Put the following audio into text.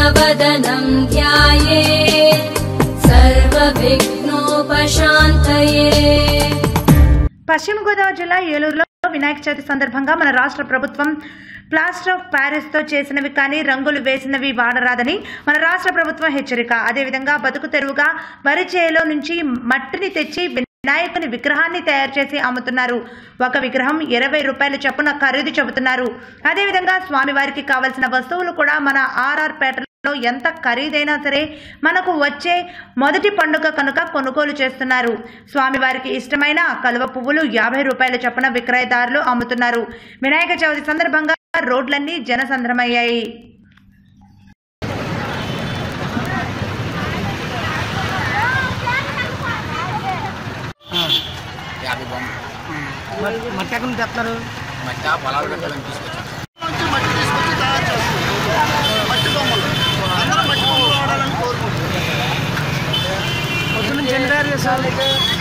प्रसन्नवदनं ध्यायेत् सर्वविघ्नोपशान्तये। పశ్చిమ గోదావరి జిల్లా ఏలూరులో వినాయక చవితి సందర్భంగా మన రాష్ట్ర ప్రభుత్వం ప్లాస్టర్ ఆఫ్ ప్యారిస్ తో చేసినవి కానీ రంగులు వేసినవి వాడరాదని మన రాష్ట్ర ప్రభుత్వం హెచ్చరిక. అదేవిధంగా బతుకు తెరువుగా వరి చేలో నుంచి మట్టిని తెచ్చి వినాయకుని విగ్రహాన్ని తయారు చేసి అమ్ముతున్నారు. ఒక విగ్రహం 20 రూపాయల చొప్పున ఖరీదు చెబుతున్నారు. అదేవిధంగా స్వామివారికి కావలసిన వస్తువులు కూడా మన ఆర్ఆర్పేటలో ఎంత ఖరీదైనా సరే మనకు వచ్చే మొదటి పండుగ కనుక కొనుగోలు చేస్తున్నారు. స్వామివారికి ఇష్టమైన కలువ పువ్వులు 50 రూపాయల చొప్పున విక్రయదారులు అమ్ముతున్నారు. వినాయక చవితి సందర్భంగా రోడ్లన్నీ జనసంద్రమయ్యాయి. మట్టి ఎక్కడ నుంచి తెస్తారు? మట్టి పొలాలు పెట్టాలని తీసుకొచ్చాను. మట్టి తీసుకొచ్చి తయారు చేస్తాం. మట్టి బొమ్మలు అందరూ మట్టి బొమ్మలు వాడాలని కోరుకుంటున్నాం. పొద్దున్న నుంచి ఎన్ని తయారు చేస్తారు?